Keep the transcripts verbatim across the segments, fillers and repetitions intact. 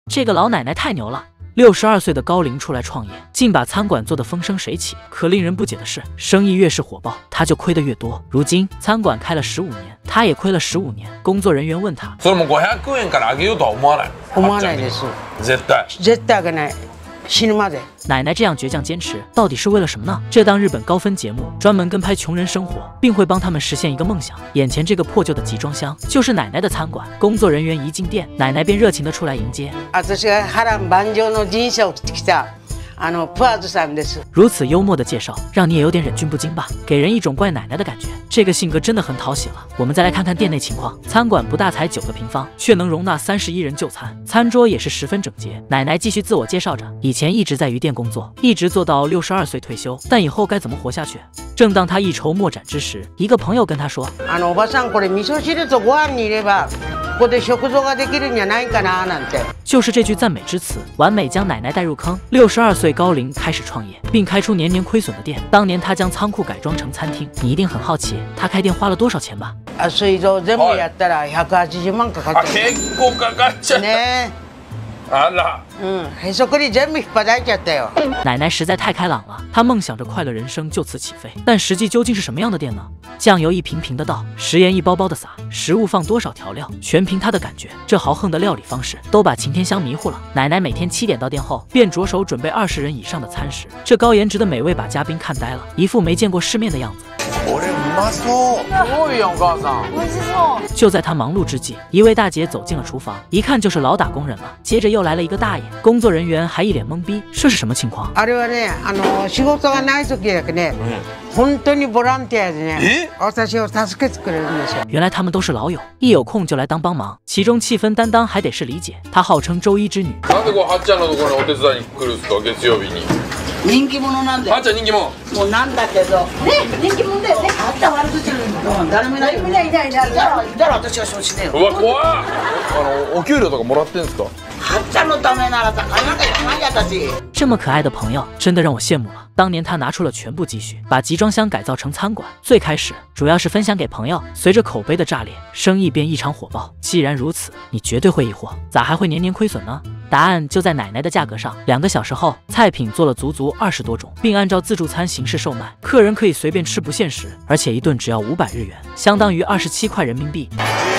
这个老奶奶太牛了。六十二岁的高龄出来创业，竟把餐馆做得风生水起。可令人不解的是，生意越是火爆，他就亏得越多。如今餐馆开了十五年，他也亏了十五年。工作人员问他：“ それもごひゃくえんから上げようとは思わない？” 思わないです。 絶対。 絶対上げない。死ぬまで。 奶奶这样倔强坚持，到底是为了什么呢？这档日本高分节目专门跟拍穷人生活，并会帮他们实现一个梦想。眼前这个破旧的集装箱就是奶奶的餐馆。工作人员一进店，奶奶便热情地出来迎接。 私が波乱万丈の人生を送ってきた。あのプアズさんです。 如此幽默的介绍，让你也有点忍俊不禁吧，给人一种怪奶奶的感觉。这个性格真的很讨喜了。我们再来看看店内情况，餐馆不大，才九个平方，却能容纳三十一人就餐，餐桌也是十分整洁。奶奶继续自我介绍着，以前一直在鱼店工作，一直做到六十二岁退休，但以后该怎么活下去？正当他一筹莫展之时，一个朋友跟他说：“ あのおばさん、これ味噌汁とご飯にいれば。”ここで食堂ができるんじゃないかななんて。 就是这句赞美之词，完美将奶奶带入坑。六十二岁高龄开始创业，并开出年年亏损的店。当年他将仓库改装成餐厅，你一定很好奇，他开店花了多少钱吧？ あ、水道全部やったらひゃくはちじゅうまんかかってる。 結構かかっちゃう。 ね。 あら。 嗯，へそくり全部引っ張られちゃったよ。 奶奶实在太开朗了，她梦想着快乐人生就此起飞。但实际究竟是什么样的店呢？酱油一瓶瓶的倒，食盐一包包的撒，食物放多少调料，全凭她的感觉。这豪横的料理方式都把晴天香迷糊了。奶奶每天七点到店后，便着手准备二十人以上的餐食。这高颜值的美味把嘉宾看呆了，一副没见过世面的样子。就在他忙碌之际，一位大姐走进了厨房，一看就是老打工人了。接着又来了一个大爷，工作人员还一脸懵逼，这是什么情况？ あれはね、あの仕事がない時だけね、本当にボランティアでね、私を助けてくれるんですよ。 原来他们都是老友，一有空就来当帮忙，其中气氛担当还得是李姐，她号称周一之女。 なんでこうはっちゃんのところにお手伝いに来るんですか？月曜日に。 人気者なんで。 はっちゃん人気者。 もうなんだけど。ね、人気者だよね。あった悪口言うの。誰もいないよ。いないいないいない。いたらいたら私は承知ねよ。 うわ怖い。あのお給料とかもらってんですか？ はっちゃんのためなら高いなんかいないやたち。 这么可爱的朋友，真的让我羡慕了。当年他拿出了全部积蓄，把集装箱改造成餐馆。最开始主要是分享给朋友，随着口碑的炸裂，生意便异常火爆。既然如此，你绝对会疑惑，咋还会年年亏损呢？答案就在奶奶的价格上。两个小时后，菜品做了足足二十多种，并按照自助餐形式售卖，客人可以随便吃不限时，而且一顿只要五百日元，相当于二十七块人民币。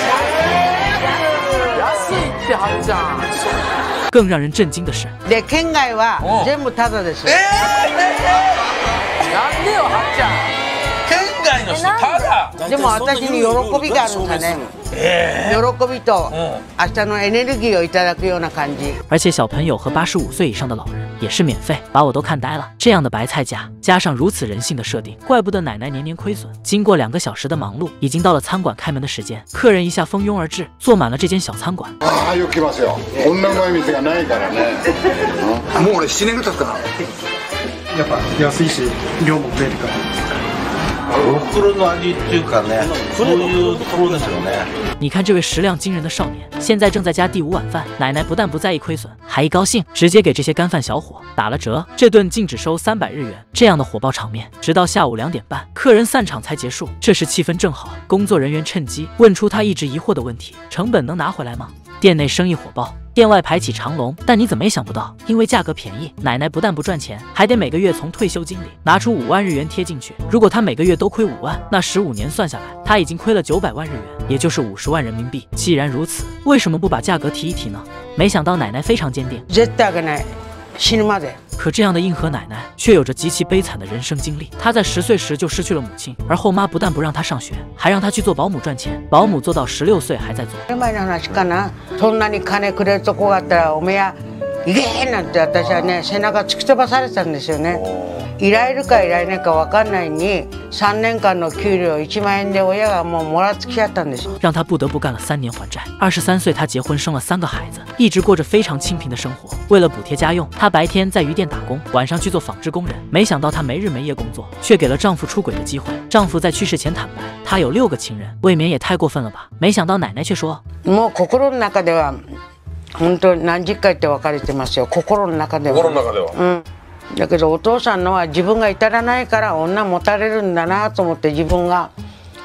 更让人震惊的是， で県外は全部タダです。 えー、なんでよはっちゃん。県外の人タダ。 でも私に喜びがあるんだね。喜びと明日のエネルギーをいただくような感じ。 而且小朋友和八十五岁以上的老人也是免费，把我都看呆了。这样的白菜价，加上如此人性的设定，怪不得奶奶年年亏损。经过两个小时的忙碌，已经到了餐馆开门的时间，客人一下蜂拥而至，坐满了这间小餐馆。 ああよく来ますよ。こんなうまい店がないからね。 もう俺七年ぐらい経つかな。 やっぱ安いし量も増えるから。 お袋の味っていうかね、そういうところですよね。 你看这位食量惊人的少年，现在正在家第五碗饭。奶奶不但不在意亏损，还一高兴，直接给这些干饭小伙打了折，这顿竟只收三百日元。这样的火爆场面，直到下午两点半，客人散场才结束。这时气氛正好，工作人员趁机问出他一直疑惑的问题：成本能拿回来吗？店内生意火爆，店外排起长龙，但你怎么也想不到，因为价格便宜，奶奶不但不赚钱，还得每个月从退休金里拿出五万日元贴进去。如果她每个月都亏五万，那十五年算下来，她已经亏了九百万日元，也就是五十万人民币。既然如此，为什么不把价格提一提呢？没想到奶奶非常坚定， 絶対上げない。死ぬまで。 可这样的硬核奶奶却有着极其悲惨的人生经历。她在十岁时就失去了母亲，而后妈不但不让她上学，还让她去做保姆赚钱。保姆做到十六岁还在做。 前の話かな。そんなに金くれるとこがあったらおめや行けなんて私はね背中突き飛ばされてたんですよね。いられるかいられないか分かんないにさんねんかんの給料いちまん円で親がもうもらってきちゃったんですよ。 让他不得不干了三年还债。二十三岁，他结婚生了三个孩子，一直过着非常清贫的生活。为了补贴家用，她白天在鱼店打工，晚上去做纺织工人。没想到她没日没夜工作，却给了丈夫出轨的机会。丈夫在去世前坦白，她有六个情人，未免也太过分了吧？没想到奶奶却说：“ もう心の中では本当に何十回って別れてますよ。心の中では。 心の中では。 うん。だけどお父さんのは自分が至らないから女持たれるんだなと思って自分が引っ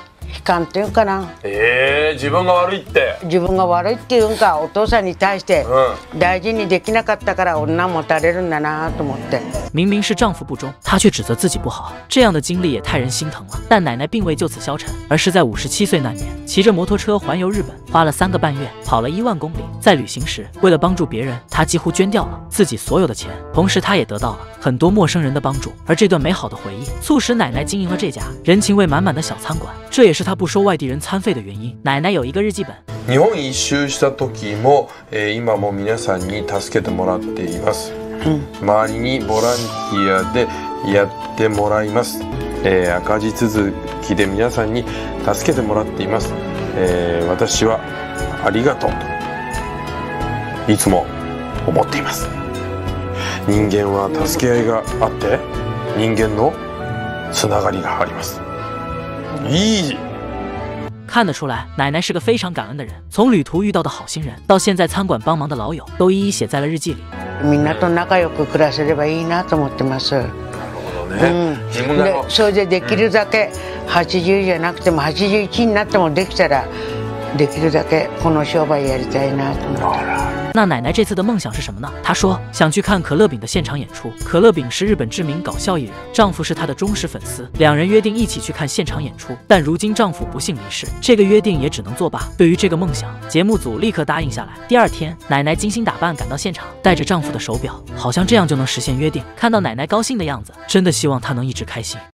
観っていうかな。 ええー、自分が悪いって。 自分が悪いっていうんか、お父さんに対して大事にできなかったから女持たれるんだなと思って。 明明是丈夫不忠，她却指责自己不好，这样的经历也太人心疼了。但奶奶并未就此消沉，而是在五十七岁那年，骑着摩托车环游日本，花了三个半月，跑了一万公里。在旅行时，为了帮助别人，她几乎捐掉了自己所有的钱，同时她也得到了很多陌生人的帮助。而这段美好的回忆，促使奶奶经营了这家人情味满满的小餐馆，这也是她不收外地人餐费的原因。奶奶有一个日记本。 日本一周した時も、えー、今も皆さんに助けてもらっています。うん、周りにボランティアでやってもらいます。えー、赤字続きで皆さんに助けてもらっています。えー、私はありがとうといつも思っています。人間は助け合いがあって人間のつながりがあります。いい。 看得出来，奶奶是个非常感恩的人。从旅途遇到的好心人，到现在餐馆帮忙的老友，都一一写在了日记里。 みんなと仲良く暮らせればいいなと思ってます。なるほどね。自分でそれでできるだけはちじゅうじゃなくてもはちじゅういちになってもできたらできるだけこの商売やりたいなと思って。 那奶奶这次的梦想是什么呢？她说想去看可乐饼的现场演出。可乐饼是日本知名搞笑艺人，丈夫是她的忠实粉丝，两人约定一起去看现场演出。但如今丈夫不幸离世，这个约定也只能作罢。对于这个梦想，节目组立刻答应下来。第二天，奶奶精心打扮赶到现场，带着丈夫的手表，好像这样就能实现约定。看到奶奶高兴的样子，真的希望她能一直开心。